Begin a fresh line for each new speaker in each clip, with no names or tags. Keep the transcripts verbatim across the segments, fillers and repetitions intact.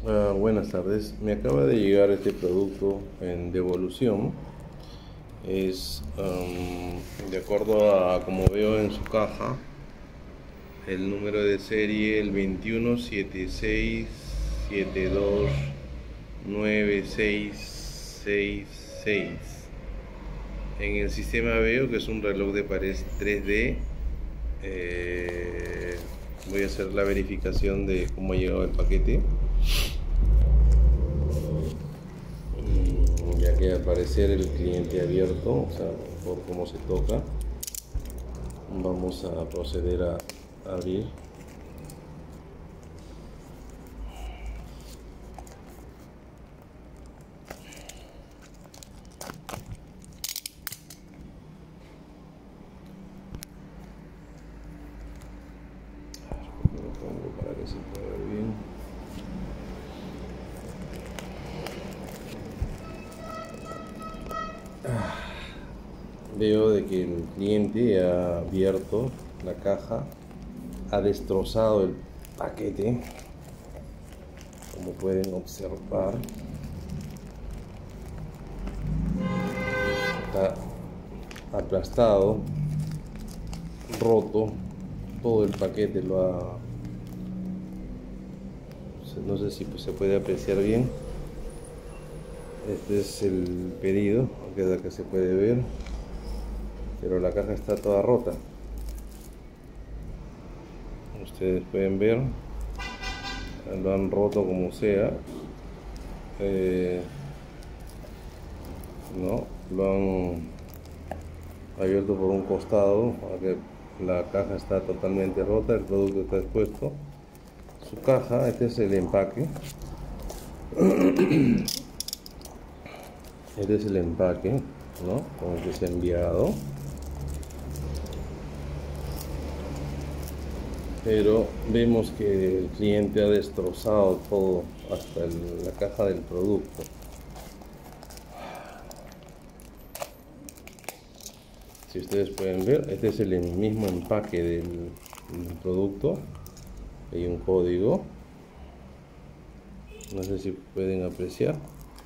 Ah, buenas tardes. Me acaba de llegar este producto en devolución. Es am, de acuerdo a como veo en su caja, el número de serie el veintiuno setenta y seis setenta y dos noventa y seis sesenta y seis. En el sistema veo que es un reloj de pared tres D. Eh, voy a hacer la verificación de cómo ha llegado el paquete. Ya que al parecer el cliente abierto, o sea, por cómo se toca, vamos a proceder a abrir. Lo pongo para que se pueda ver bien. Veo de que el cliente ha abierto la caja, ha destrozado el paquete, como pueden observar. Está aplastado, roto, todo el paquete lo ha... No sé si pues, se puede apreciar bien. Este es el pedido, aunque es que se puede ver, pero la caja está toda rota. Ustedes pueden ver, lo han roto como sea. Eh, no, lo han abierto por un costado, aunque la caja está totalmente rota, el producto está expuesto. Su caja, este es el empaque. Este es el empaque, ¿no?, con el que se ha enviado. Pero vemos que el cliente ha destrozado todo, hasta el, la caja del producto. Si ustedes pueden ver, este es el mismo empaque del, del producto. Hay un código, no sé si pueden apreciar.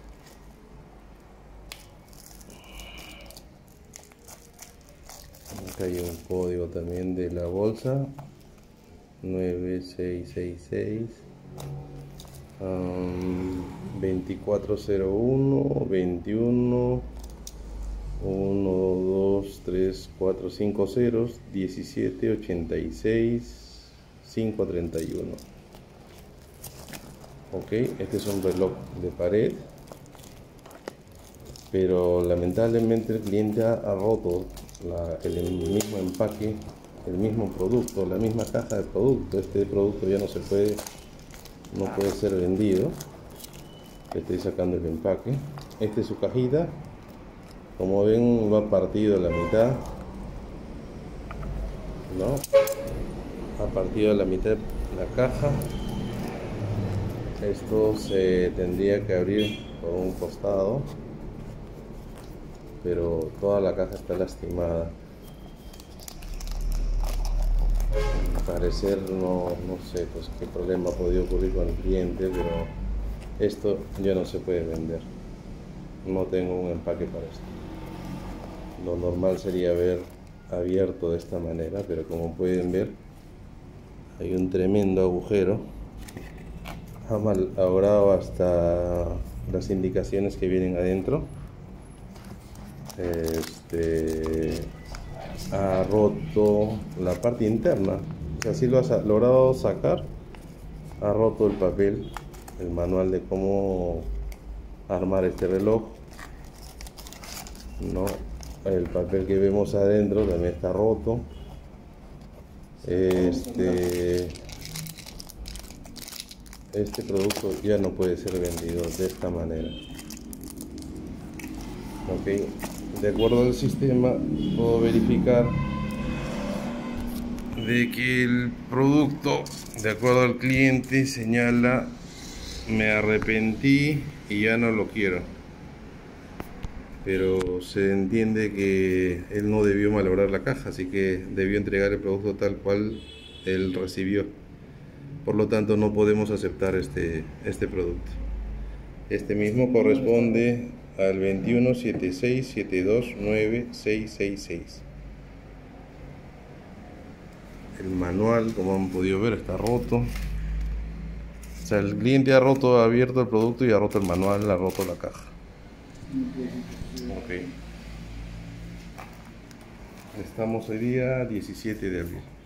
Acá hay un código también de la bolsa, nueve seis seis seis, um, veinticuatro cero uno, veintiuno, uno dos tres cuatro cinco ceros, diecisiete ochenta y seis quinientos treinta y uno. Ok, este es un reloj de pared, pero lamentablemente el cliente ha, ha roto la, el mismo empaque, el mismo producto, la misma caja de producto. Este producto ya no se puede, no puede ser vendido. Estoy sacando el empaque. Esta es su cajita. Como ven, va partido a la mitad, ¿no? Ha partido a la mitad la caja. Esto se tendría que abrir por un costado, pero toda la caja está lastimada. Al parecer no, no sé pues qué problema ha podido ocurrir con el cliente, pero esto ya no se puede vender. No tengo un empaque para esto. Lo normal sería haber abierto de esta manera, pero como pueden ver, hay un tremendo agujero. Ha malogrado hasta las indicaciones que vienen adentro. Este, ha roto la parte interna. O sea, si lo ha logrado sacar, ha roto el papel, el manual de cómo armar este reloj, ¿no? El papel que vemos adentro también está roto. Este, este producto ya no puede ser vendido de esta manera. Ok, de acuerdo al sistema puedo verificar de que el producto, de acuerdo al cliente, señala: me arrepentí y ya no lo quiero. Pero se entiende que él no debió malograr la caja, así que debió entregar el producto tal cual él recibió. por lo tanto no podemos aceptar este, este producto. Este mismo corresponde al veintiuno setenta y seis setenta y dos nueve seis seis seis. El manual, como han podido ver, está roto. O sea, el cliente ha roto, ha abierto el producto y ha roto el manual, ha roto la caja. Ok. Estamos hoy día diecisiete de abril.